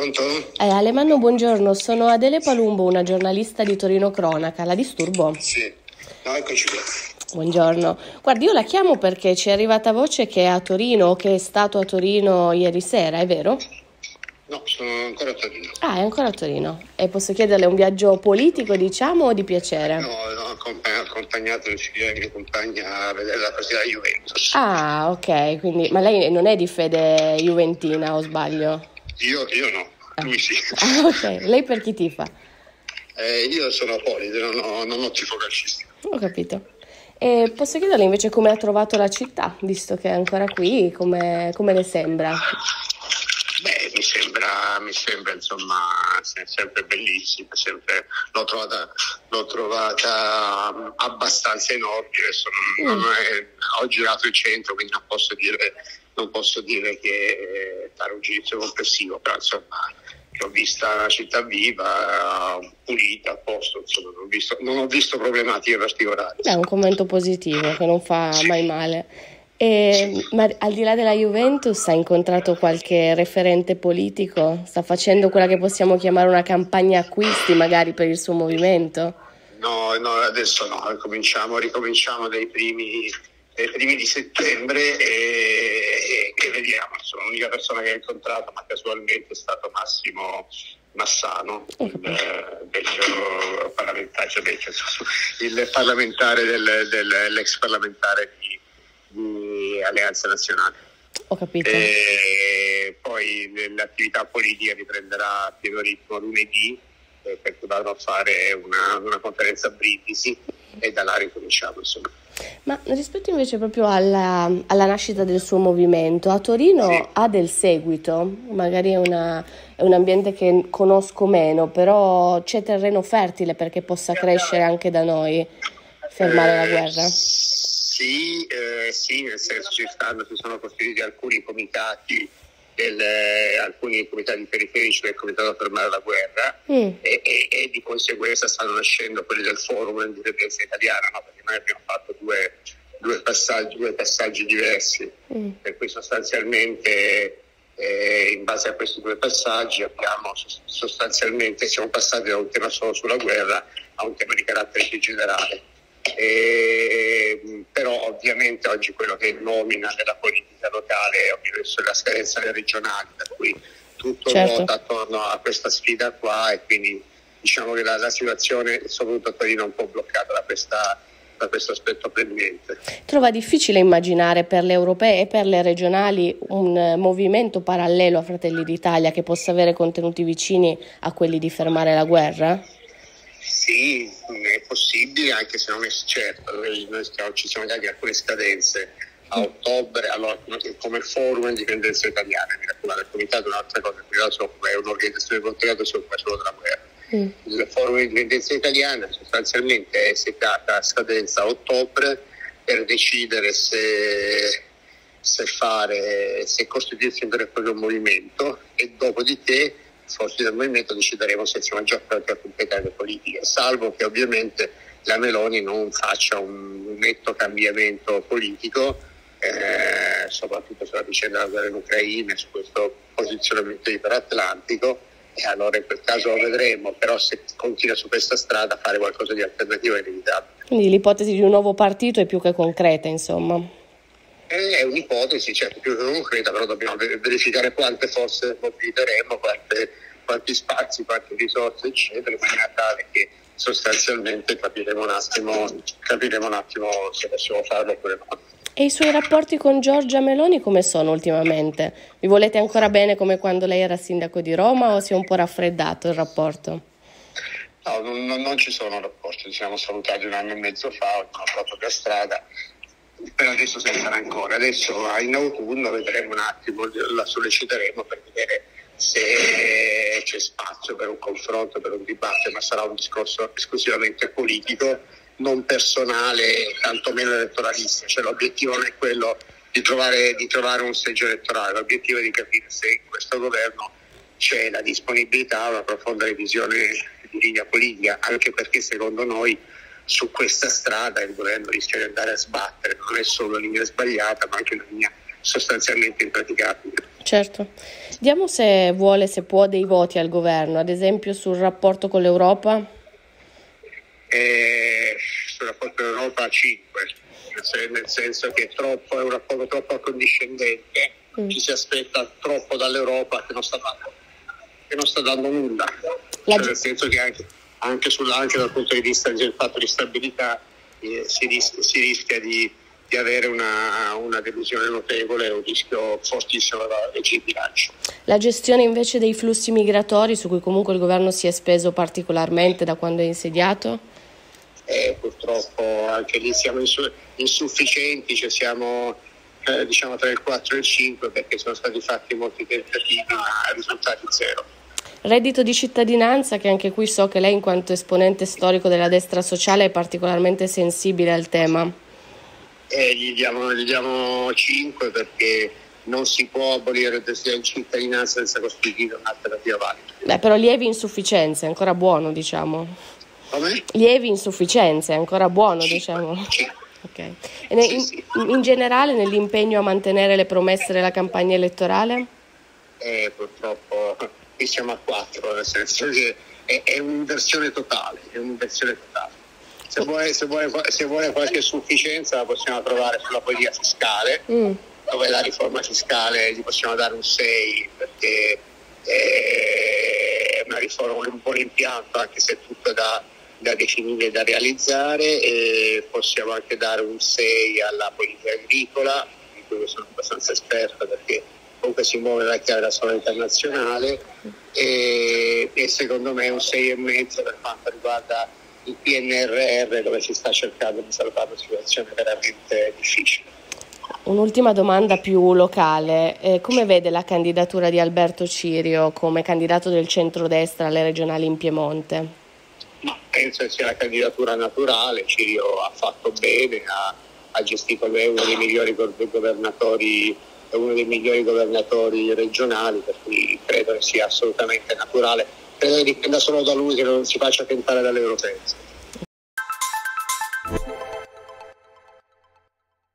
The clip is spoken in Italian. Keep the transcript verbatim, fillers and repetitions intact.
Pronto? Eh, Alemanno, buongiorno, sono Adele Palumbo, una giornalista di Torino Cronaca, la disturbo? Sì, no, eccoci qui. Buongiorno, guardi, io la chiamo perché ci è arrivata voce che è a Torino o che è stato a Torino ieri sera, è vero? No, sono ancora a Torino. Ah, è ancora a Torino. E posso chiederle un viaggio politico, diciamo, o di piacere? No, ho accompagnato il figlio della mia compagna a vedere la partita della Juventus. Ah, ok, quindi, ma lei non è di fede juventina, o sbaglio? Io, io no, lui sì. Ah, ok, lei per chi tifa? Eh, io sono apolide, non ho, non ho tifo calcistico. Ho capito. E posso chiederle invece come ha trovato la città, visto che è ancora qui, come, come le sembra? Beh, mi sembra, mi sembra insomma sempre bellissima, sempre, l'ho trovata, l'ho trovata abbastanza in ordine. Adesso non, non è, ho girato il centro, quindi non posso dire, non posso dire che fare un giudizio complessivo, però insomma ho vista una città viva, pulita, a posto, insomma non ho visto, non ho visto problematiche particolari. È un commento positivo che non fa mai male. E, ma al di là della Juventus ha incontrato qualche referente politico? Sta facendo quella che possiamo chiamare una campagna acquisti magari per il suo movimento? No, no, adesso no, ricominciamo, ricominciamo dai primi, dai primi di settembre e, e vediamo. Insomma, l'unica persona che ho incontrato, ma casualmente, è stato Massimo Massano, il vecchio parlamentare, cioè vecchio, il parlamentare del, del, l'ex parlamentare di di Alleanza Nazionale. Ho capito. E poi l'attività politica riprenderà a pieno ritmo lunedì, eh, perché vado a fare una, una conferenza a Brindisi e da là ricominciamo, insomma. Ma rispetto invece proprio alla, alla nascita del suo movimento, a Torino Sì. ha del seguito, magari è, una, è un ambiente che conosco meno, però c'è terreno fertile perché possa crescere anche da noi, fermare la guerra? Sì, eh, sì, nel senso ci stanno, si sono costituiti alcuni comitati, del, eh, alcuni comitati periferici del Comitato a fermare la guerra mm. e, e, e di conseguenza stanno nascendo quelli del forum di indipendenza italiana, no? Perché noi abbiamo fatto due, due, passaggi, due passaggi diversi, mm. per cui sostanzialmente eh, in base a questi due passaggi abbiamo sostanzialmente siamo passati da un tema solo sulla guerra a un tema di carattere più generale. E, però ovviamente oggi quello che nomina nella politica locale è ovviamente la scadenza delle regionali, per cui tutto certo. ruota attorno a questa sfida qua e quindi diciamo che la, la situazione soprattutto a Torino è un po' bloccata da, questa, da questo aspetto premente. Trova difficile immaginare per le europee e per le regionali un movimento parallelo a Fratelli d'Italia che possa avere contenuti vicini a quelli di fermare la guerra? Sì, è possibile, anche se non è certo. Noi, noi stiamo, ci siamo dati alcune scadenze a ottobre, allora come forum indipendenza italiana, mi raccomando, il comitato è un'altra cosa, il comitato è un'organizzazione volontariata, si occupa solo della guerra. Mm. Il forum indipendenza italiana sostanzialmente è settata a scadenza a ottobre per decidere se, se fare, se costituirsi un vero e proprio movimento e dopodiché forse del movimento decideremo se siamo già pronti a completare le politiche, salvo che ovviamente la Meloni non faccia un netto cambiamento politico, eh, soprattutto sulla vicenda della guerra in Ucraina, su questo posizionamento iperatlantico, e allora in quel caso lo vedremo, però se continua su questa strada fare qualcosa di alternativo è inevitabile. Quindi l'ipotesi di un nuovo partito è più che concreta, insomma. È un'ipotesi, certo, più che concreta, però dobbiamo verificare quante forze mobiliteremo, quante, quanti spazi, quante risorse, eccetera, in maniera tale che sostanzialmente capiremo un attimo, capiremo un attimo se possiamo farlo oppure no. E i suoi rapporti con Giorgia Meloni come sono ultimamente? Vi volete ancora bene come quando lei era sindaco di Roma o si è un po' raffreddato il rapporto? No, non, non ci sono rapporti, ci siamo salutati un anno e mezzo fa, ho fatto la propria strada. Per adesso senza rancore, adesso in autunno vedremo un attimo, la solleciteremo per vedere se c'è spazio per un confronto, per un dibattito, ma sarà un discorso esclusivamente politico, non personale, tantomeno elettoralista, cioè l'obiettivo non è quello di trovare, di trovare un seggio elettorale, l'obiettivo è di capire se in questo governo c'è la disponibilità a una profonda revisione di linea politica, anche perché secondo noi su questa strada il governo rischia di andare a sbattere, non è solo una linea sbagliata ma anche una linea sostanzialmente impraticabile. Certo. Diamo, se vuole, se può, dei voti al governo, ad esempio sul rapporto con l'Europa. Eh, sul rapporto con l'Europa cinque, nel senso che è, troppo, è un rapporto troppo accondiscendente, mm. ci si aspetta troppo dall'Europa che non sta dando, che non sta dando nulla, cioè, nel senso che anche, anche, sul, anche dal punto di vista del patto di stabilità eh, si, rischia, si rischia di, di avere una, una delusione notevole, un rischio fortissimo da legge di bilancio. La gestione invece dei flussi migratori, su cui comunque il governo si è speso particolarmente da quando è insediato? Eh, purtroppo anche lì siamo insu- insufficienti, cioè siamo eh, diciamo tra il quattro e il cinque, perché sono stati fatti molti tentativi ma risultati zero. Reddito di cittadinanza, che anche qui so che lei in quanto esponente storico della destra sociale è particolarmente sensibile al tema. Eh, gli diamo, gli diamo cinque, perché non si può abolire il reddito di cittadinanza senza costituire un'alternativa valida. Beh, però lievi insufficienze, è ancora buono, diciamo. Come? Lievi insufficienze, è ancora buono, cinque, diciamo. cinque. Okay. E ne, sì, in, sì. in generale nell'impegno a mantenere le promesse della campagna elettorale? Eh, purtroppo qui siamo a quattro, nel senso che è, è un'inversione totale, è un'inversione totale. Se vuole, se, vuole, se vuole qualche sufficienza la possiamo trovare sulla politica fiscale, mm. dove la riforma fiscale gli possiamo dare un sei, perché è una riforma, un buon impianto, anche se è tutto da, da definire e da realizzare, e possiamo anche dare un sei alla politica agricola, di cui sono abbastanza esperto perché comunque si muove nella chiave della sovranità internazionale, e, e secondo me un sei e mezzo per quanto riguarda il P N R R, dove si sta cercando di salvare una situazione veramente difficile. Un'ultima domanda più locale, eh, come vede la candidatura di Alberto Cirio come candidato del centrodestra alle regionali in Piemonte? Ma penso che sia la candidatura naturale. Cirio ha fatto bene, ha, ha gestito bene, uno dei migliori governatori, uno dei migliori governatori regionali, per cui credo che sia assolutamente naturale. Credo che dipenda solo da lui, che non si faccia tentare dalle europee.